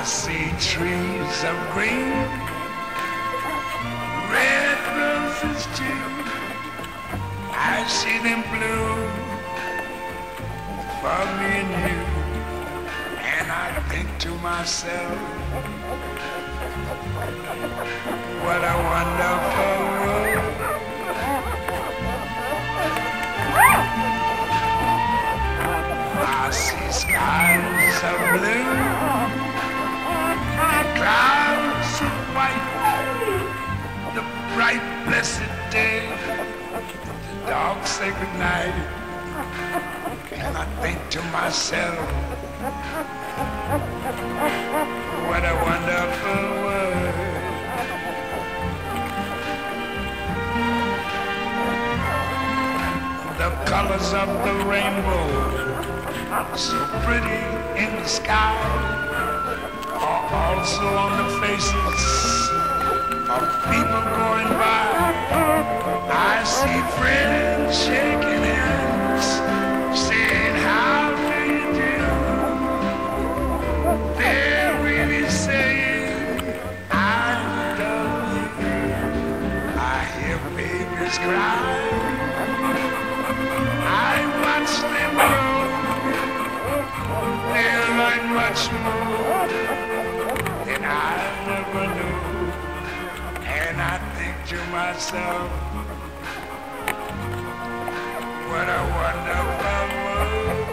see trees of green, red roses too. I see them bloom for me and you. And I think to myself, what a wonderful world. I see skies of blue, clouds of white, the bright blessed day, the dark sacred night. And I think to myself, what a wonderful world. The colors of the rainbow, so pretty in the sky, are also on the faces of people going by. I see friends shaking hands, saying, how do you do? They're really saying, I love you. I hear babies cry, I watch them grow. They learn much more than I never knew. And I think to myself, what a wonderful world.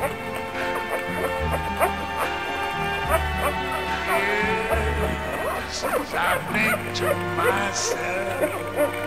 Yes, I think to myself,